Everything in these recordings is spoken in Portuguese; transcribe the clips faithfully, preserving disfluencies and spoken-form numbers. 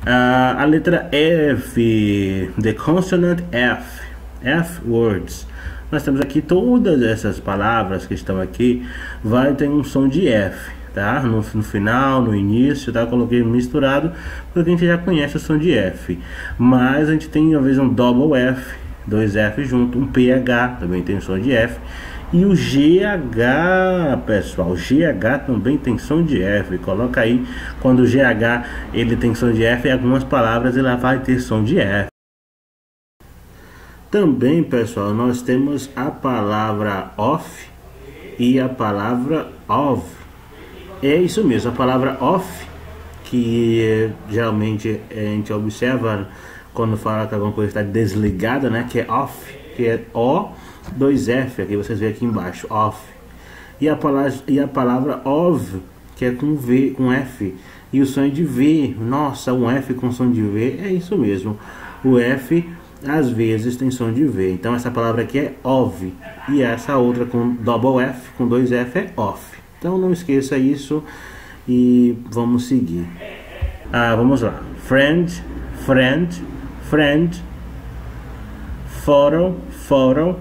Uh, a letra F, the consonant F, F words. Nós temos aqui todas essas palavras que estão aqui, vai ter um som de F, tá? No, no final, no início, tá? Eu coloquei misturado, porque a gente já conhece o som de F. Mas a gente tem, às vezes, um double F, dois F junto, um P H, também tem som de F. E o G H, pessoal, o G H também tem som de F. Coloca aí, quando o G H ele tem som de F, em algumas palavras ele vai ter som de F. Também, pessoal, nós temos a palavra off e a palavra of. É isso mesmo, a palavra off, que é, geralmente a gente observa quando fala que alguma coisa está desligada, né? Que é off, que é O, dois F, aqui vocês veem aqui embaixo, off. E a palavra, e a palavra of, que é com V, com F, e o som é de V. Nossa, um F com som de V, é isso mesmo. O F às vezes tem som de V. Então essa palavra aqui é of, e essa outra com double F, com dois F, é off. Então não esqueça isso e vamos seguir. Ah, vamos lá. Friend, friend, friend. Photo, photo.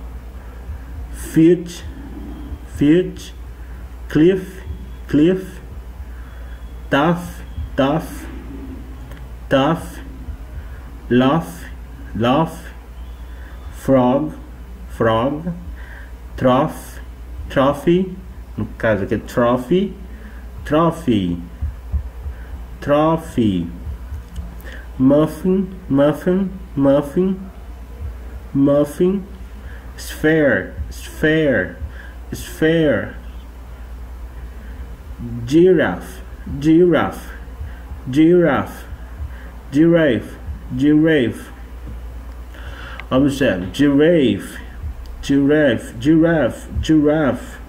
Feet, feet. Cliff, cliff. Tough, tough. Tough. Laugh, laugh. Frog, frog. Trough, trophy. No caso aqui é trophy, trophy, trophy. Muffin, muffin, muffin, muffin. Sphere, sphere, sphere. Giraffe, giraffe, giraffe, giraffe, giraffe. Observe, giraffe, giraffe, giraffe, giraffe.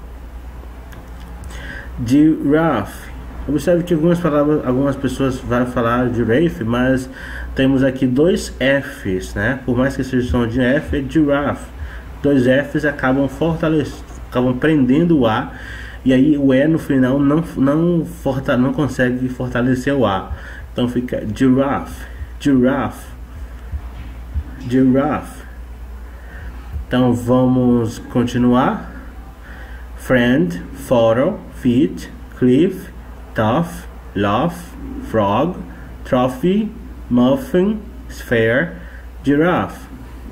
Giraffe. Observe que algumas palavras, algumas pessoas vão falar giraffe, mas temos aqui dois F's, né? Por mais que seja som de F, é giraffe. Dois F's acabam fortalecendo, acabam prendendo o A, e aí o E no final não não forta, não consegue fortalecer o A. Então fica giraffe, giraffe, giraffe. Então vamos continuar. Friend, photo, feet, cliff, tough, laugh, frog, trophy, muffin, sphere, giraffe.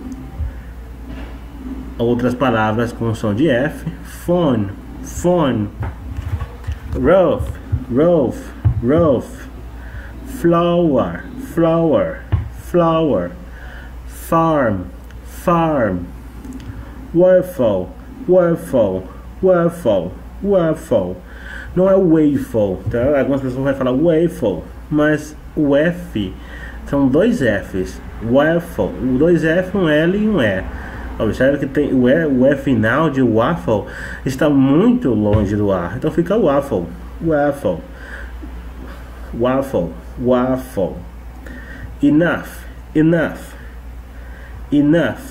Outras palavras com som de F. Phone, phone. Rough, rough, rough. Flower, flower, flower. Farm, farm. Waffle, waffle, waffle, waffle. Não é waffle, tá? Algumas pessoas vão falar waffle, mas o F são dois F's. Waffle, dois F, um L e um E. Observe que tem o E, o E final de waffle está muito longe do A, então fica waffle, waffle, waffle, waffle. Enough, enough, enough.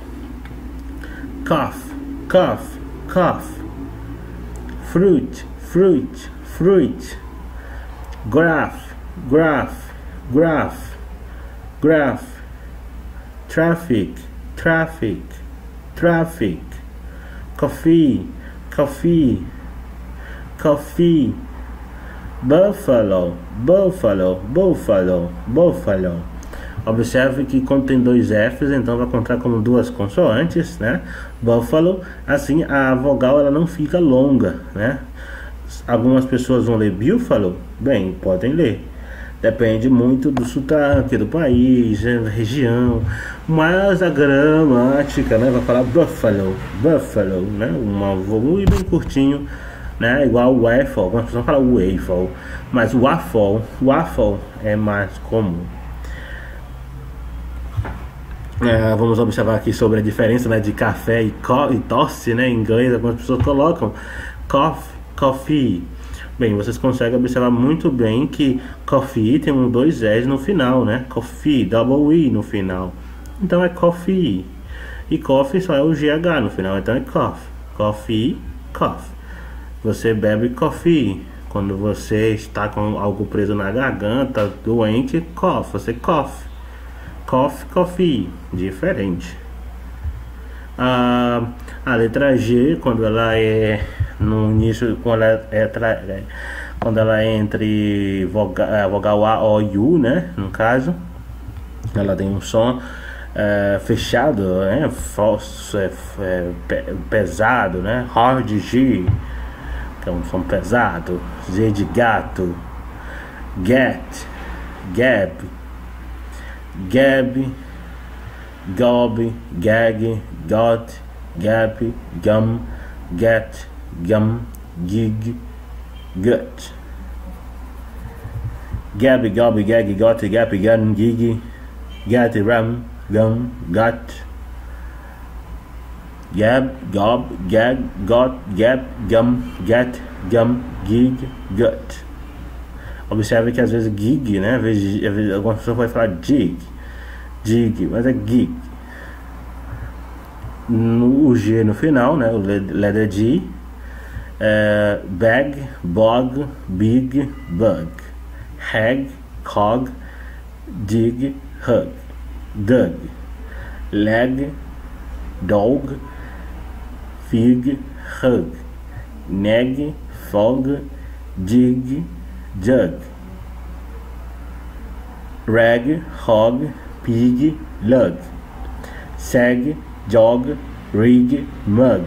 Cough, cough, cough. Fruit, fruit, fruit. Graph, graph, graph, graph. Traffic, traffic, traffic. Coffee, coffee, coffee. Buffalo, buffalo, buffalo, buffalo. Observe que quando tem dois F's, então vai contar como duas consoantes, né? Buffalo, assim a vogal ela não fica longa, né? Algumas pessoas vão ler buffalo, bem, podem ler. Depende muito do sotaque do país, da região, mas a gramática, né, vai falar buffalo, buffalo, né, uma volume bem curtinho, né, igual waffle. Algumas pessoas falam waffle, mas waffle, waffle é mais comum. É, vamos observar aqui sobre a diferença, né, de café e, co e tosse, né, em inglês. Algumas pessoas colocam coffee, coffee. Bem, vocês conseguem observar muito bem que coffee tem um dois S no final, né? Coffee, double E no final. Então é coffee. E coffee só é o G H no final, então é cough. Coffee, cough. Você bebe coffee, Quando você está com algo preso na garganta, doente, cough, você cough. Cough, coffee, diferente. A, a letra G, quando ela é no início, quando ela é, é quando ela é entre vogal, vogal A, O e U, né? No caso, ela tem um som é, fechado, né? Falso, é, é, pesado, né? Hard G, que é um som pesado. G de gato. Get, gab, gab, gob, gag, got, gap, gum, get, gum, gig, gut. Gab, gob, gag, got, gap, gum, gig, get, rum, gum, gut. Gab, gob, gag, got, gap, gum, get, gum, gig, gut. Observe que às vezes gig, né? Às vezes, às vezes algumas pessoas podem falar jig, jig, mas é gig. No, o G no final, né? O letter G. É, bag, bog, big, bug. Hag, cog, dig, hug. Dug. Leg, dog, fig, hug. Neg, fog, dig, jug. Rag, hog, pig, lug. Sag, jog, rig, mug.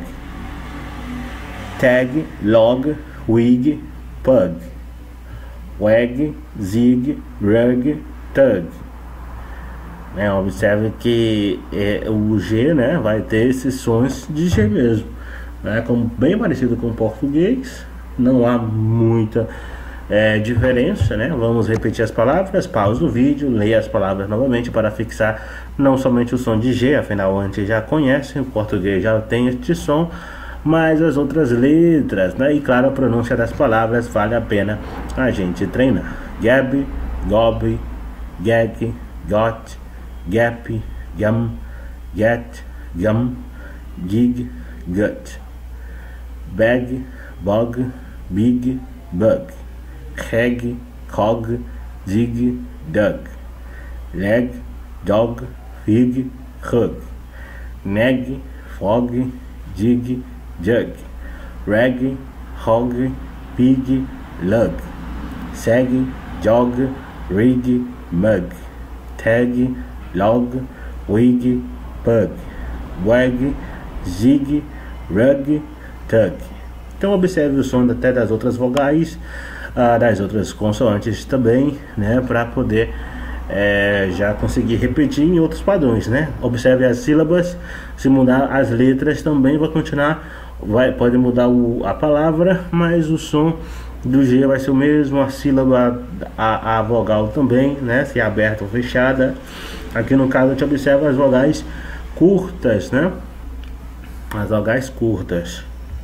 Tag, log, wig, pug. Wag, zig, rug, tug. É, observe que é, o G, né, vai ter esses sons de G mesmo, né, como, bem parecido com o português. Não há muita é, diferença, né? Vamos repetir as palavras, pausa o vídeo, leia as palavras novamente para fixar não somente o som de G, afinal a gente já conhece, o português já tem este som, mas as outras letras, né? E claro, a pronúncia das palavras vale a pena a gente treinar. Gab, gob, gag, got, gap, gum, get, gum, gig, gut. Bag, bog, big, bug. Hag, cog, zig, dug. Leg, dog, fig, hug. Neg, fog, jig, jug. Rag, hog, pig, lug. Sag, jog, rig, mug. Tag, log, wig, pug. Wag, zig, rug, tug. Então observe o som até das outras vogais, ah, das outras consoantes também, né, para poder é, já conseguir repetir em outros padrões, né? Observe as sílabas, se mudar as letras também vai continuar, vai, pode mudar o, a palavra, mas o som do G vai ser o mesmo, a sílaba, a, a vogal também, né, se é aberta ou fechada. Aqui no caso a gente observa as vogais curtas, né? As vogais curtas.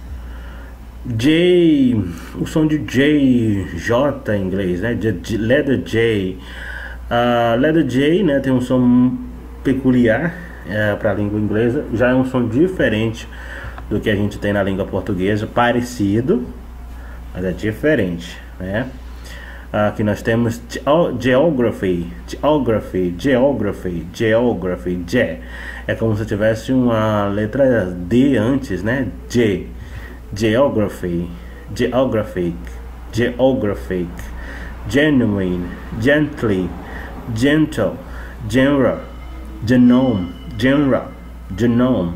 J, o som de J, J em inglês, né? J, letter J. Uh, letter J, né, tem um som peculiar é, para a língua inglesa. Já é um som diferente do que a gente tem na língua portuguesa, parecido, mas é diferente, né? Aqui nós temos geography, geography, geography, geography, G. É como se tivesse uma letra D antes, né? G. Geography, geographic, geographic, genuine, gently, gentle, genre, genome, genre, genome,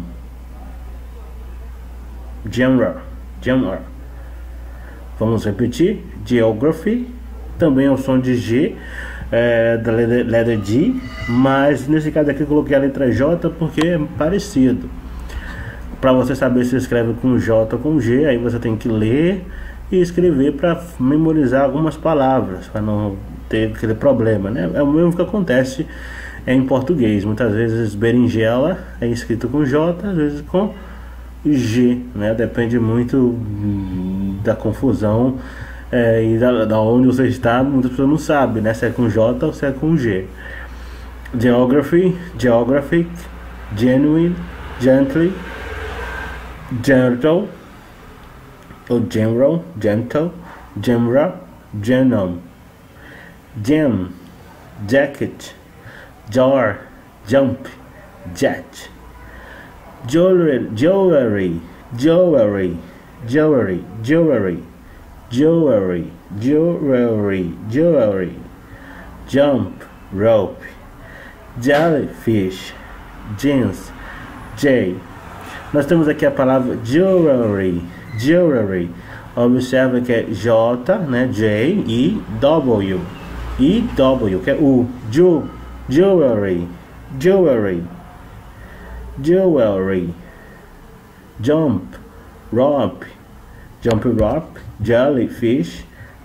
genre, genre. Vamos repetir. Geography, também é o som de G, é, da letra G, mas nesse caso aqui eu coloquei a letra J porque é parecido. Para você saber se escreve com J ou com G, aí você tem que ler e escrever para memorizar algumas palavras, para não ter aquele problema, né? É o mesmo que acontece em português. Muitas vezes berinjela é escrito com J, às vezes com G, né? Depende muito da confusão é, e da, da onde você está. Muitas pessoas não sabem, né? Se é com J ou se é com G. Geography, geographic, genuine, gently, gentle ou general, gentle, genre, genome, gem, jacket, jar, jump, jet, jewelry, jewelry, jewelry, jewelry, jewelry, jewelry, jewelry, jewelry, jump, rope, jellyfish, jeans, J. Nós temos aqui a palavra jewelry, jewelry. Observa que é J, né, J e W, e W, que é U, Ju, jewelry, jewelry, jewelry, jump, rope, jump rope, jellyfish,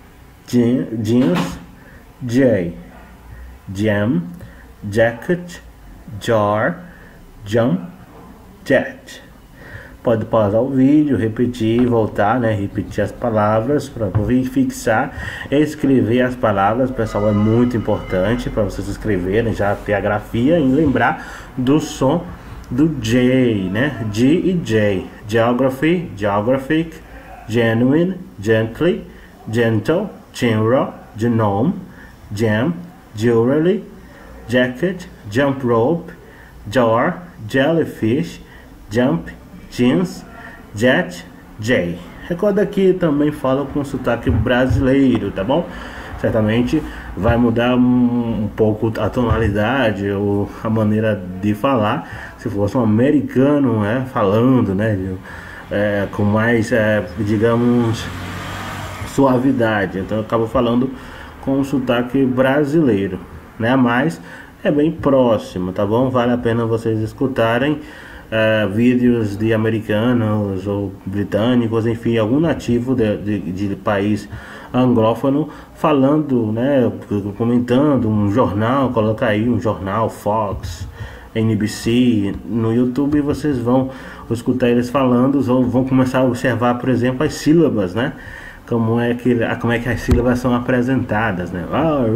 jeans, J, jam, jacket, jar, jump, jet. Pode pausar o vídeo, repetir, voltar, né? Repetir as palavras para fixar, escrever as palavras, pessoal, é muito importante para vocês escreverem, já ter a grafia e lembrar do som do J, né? G e J. Geography, geographic, genuine, gently, gentle, general, genome, gem, jewelry, jacket, jump rope, jar, jellyfish, jump, jeans, jet, J. Recorda que também falo com sotaque brasileiro, tá bom? Certamente vai mudar um, um pouco a tonalidade ou a maneira de falar se fosse um americano, né, falando, né, é, com mais, é, digamos, suavidade. Então eu acabo falando com o sotaque brasileiro, né? Mas é bem próximo, tá bom? Vale a pena vocês escutarem Uh, vídeos de americanos ou britânicos, enfim, algum nativo de, de, de país anglófono falando, né, comentando um jornal, coloca aí um jornal Fox, N B C no YouTube, vocês vão escutar eles falando, vão, vão começar a observar, por exemplo, as sílabas, né, como é que, como é que as sílabas são apresentadas, né.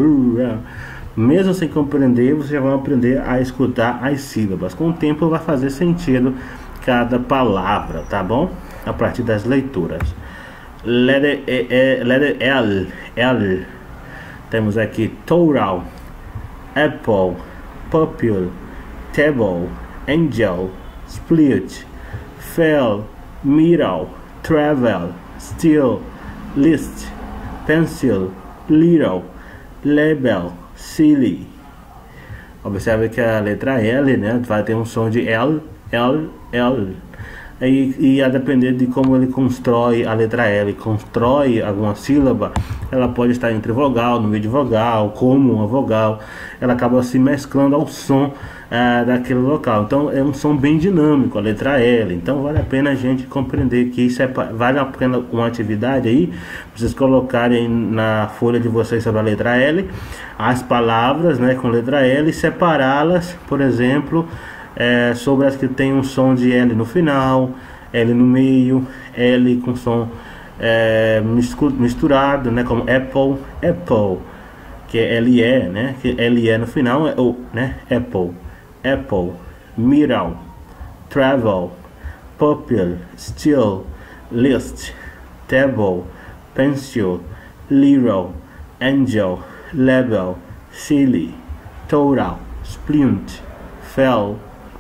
Mesmo sem compreender, você já vai aprender a escutar as sílabas. Com o tempo vai fazer sentido cada palavra, tá bom? A partir das leituras. Letter, e, e, letter L, L. Temos aqui total, apple, pupil, table, angel, split, fell, middle, travel, still, list, pencil, little, label, silly. Observe que a letra L, né, vai ter um som de L, L, L. E, e a depender de como ele constrói a letra L, constrói alguma sílaba, ela pode estar entre vogal, no meio de vogal, como uma vogal, ela acaba se mesclando ao som uh, daquele local. Então é um som bem dinâmico, a letra L. Então vale a pena a gente compreender que isso é, vale a pena uma atividade aí, vocês colocarem na folha de vocês sobre a letra L, as palavras, né, com letra L, e separá-las, por exemplo, É, sobre as que tem um som de L no final, L no meio, L com som é, misturado, né, como Apple, Apple, que é L E, né, que L E no final é O, né, Apple, Apple, middle, travel, pupil, still, list, table, pencil, little, angel, label, silly, total, splint, fell,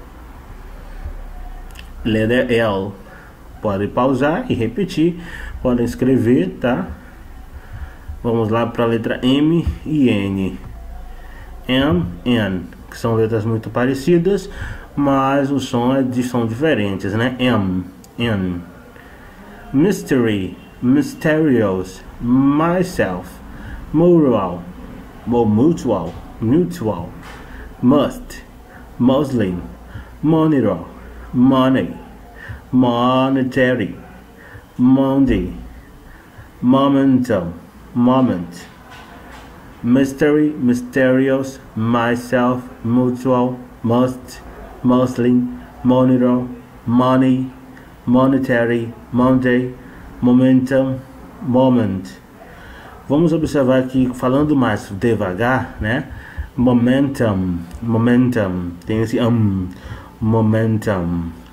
letter L. Pode pausar e repetir, podem escrever, tá? Vamos lá para a letra M e N. M, N, que são letras muito parecidas, mas o som é de som diferentes, né? M, N. Mystery, mysterious, myself, mutual, mutual, mutual, must, muslin, monitor, money, monetary, Monday, momentum, moment, mystery, mysterious, myself, mutual, must, muslin, monitor, money, monetary, Monday, momentum, moment. Vamos observar aqui, falando mais devagar, né? Momentum, momentum, tem esse um, momentum.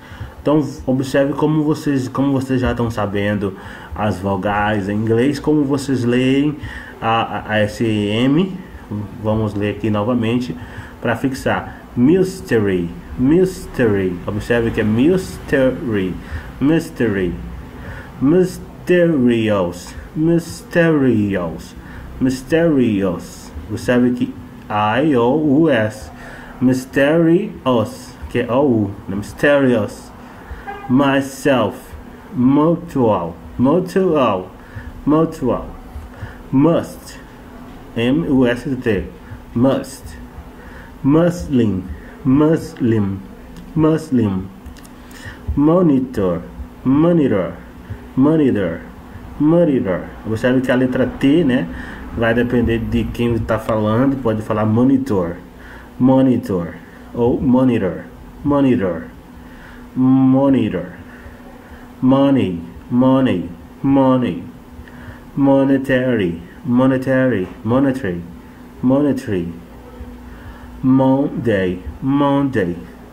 Então observe como vocês, como vocês já estão sabendo as vogais em inglês, como vocês leem a, a S E M. Vamos ler aqui novamente para fixar. Mystery, mystery. Observe que é mystery, mystery, mysterious, mysterious, mysterious. Observe que I O U S, mysterious, que é O U, mysterious. Myself, mutual, mutual, mutual. Must, M U S T, must. Muslim, Muslim, Muslim. Monitor, monitor, monitor, monitor. Observe que a letra T, né, vai depender de quem está falando. Pode falar monitor, monitor ou monitor, monitor, monitor. Money, money, money. Monetary, monetary, monetary, monetary. Monday, Monday.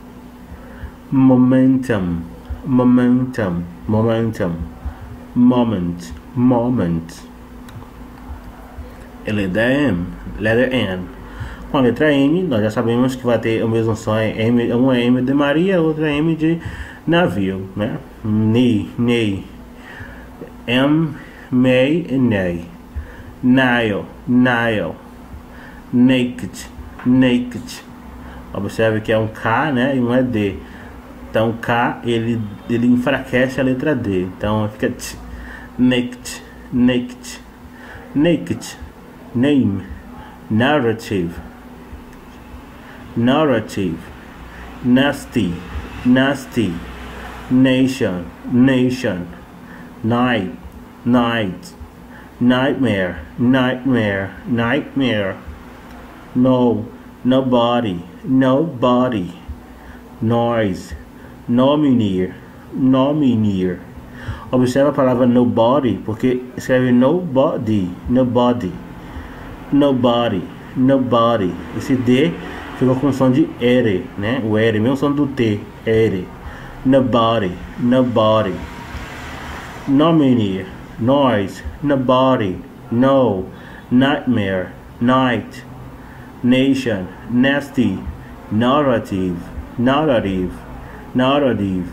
Momentum, momentum, momentum. Moment, moment. Letra M, letra N. Com a letra M, nós já sabemos que vai ter o mesmo som. M, uma M de Maria, outra M de navio, né? Ni, nei. M, may e nei. Nile, Nile. Naked, naked. Observe que é um K, né, e um é D. Então K ele ele enfraquece a letra D. Então fica t, naked, naked, naked. Name, narrative, narrative. Nasty, nasty. Nation, nation. Night, night. Nightmare, nightmare, nightmare. No, nobody, nobody. Noise, nominee, nominee. Observe a palavra nobody, porque escreve nobody, nobody, nobody, nobody. Esse D ficou com som de ere, né? O ere, mesmo som do T, ere. Nobody, nobody. Nominee, noise, nobody, no. Nightmare, night. Nation, nasty. Narrative, narrative, narrative.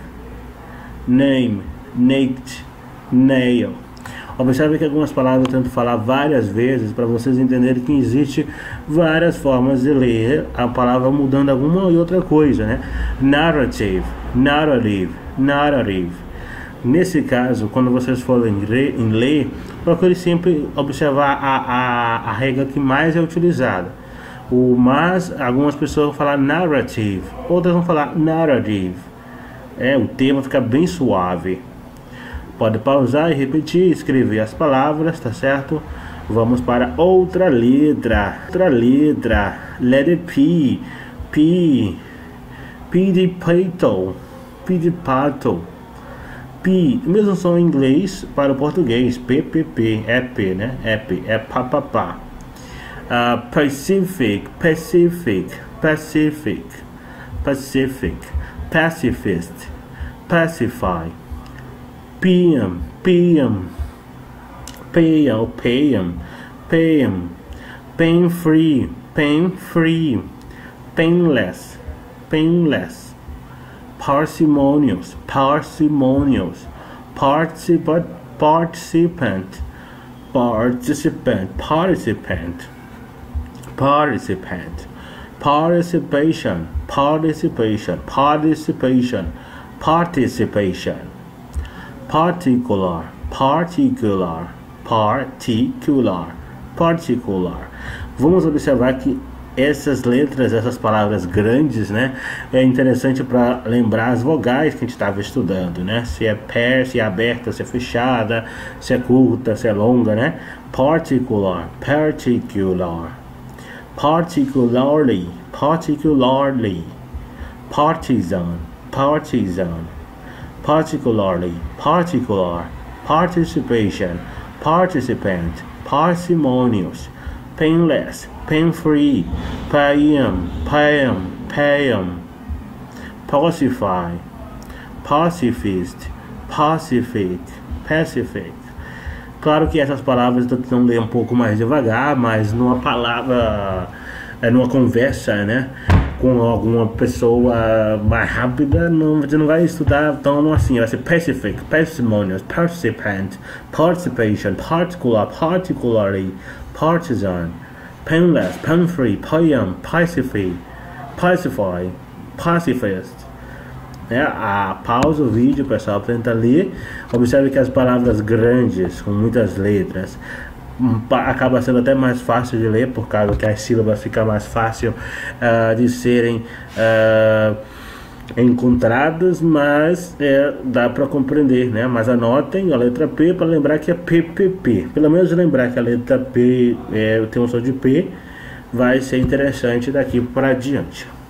Name, naked, nail. Observe que algumas palavras eu tento falar várias vezes para vocês entenderem que existe várias formas de ler a palavra mudando alguma e outra coisa, né? Narrative, narrative, narrative. Nesse caso, quando vocês forem ler, em ler, procure sempre observar a, a, a regra que mais é utilizada. O mas, algumas pessoas vão falar narrative, outras vão falar narrative. É, o tema fica bem suave. Pode pausar e repetir, escrever as palavras, tá certo? Vamos para outra letra. Outra letra. Letter P. P. P de pato. P de pato. P. Mesmo som em inglês para o português. P, P, P. É P, né? É P. É pá, pá, pá. Uh, Pacific. Pacific. Pacific. Pacific. Pacifist. Pacify. P M, P M, P M, P M, P M, pain free, pain free, painless, painless, parsimonious, parsimonious, participant, participant, participant, participant, participant, participation, participation, participation, participation. Particular, particular, particular, particular. Vamos observar que essas letras, essas palavras grandes, né, é interessante para lembrar as vogais que a gente estava estudando, né? Se é pair, se é aberta, se é fechada, se é curta, se é longa, né? Particular, particular, particularly, particularly, partisan, partisan. Particularly, particular, participation, participant, parsimonious, painless, pain-free, payam, payam, payam, pacify, pacifist, pacifist, pacifist. Claro que essas palavras eu tentando ler um pouco mais devagar, mas numa palavra, é numa conversa, né, com alguma pessoa mais rápida, não, você não vai estudar tão assim, vai ser pacific, parsimonious, participant, participation, particular, particularly, partisan, painless, pain-free, poem, pacify, pacify, pacifist. É, a pausa o vídeo, pessoal, tenta ler. Observe que as palavras grandes, com muitas letras, acaba sendo até mais fácil de ler, por causa que as sílabas ficam mais fácil uh, de serem uh, encontradas, mas é, dá para compreender, né? Mas anotem a letra P para lembrar que é P P P. Pelo menos lembrar que a letra P é, tem um som de P, vai ser interessante daqui para adiante.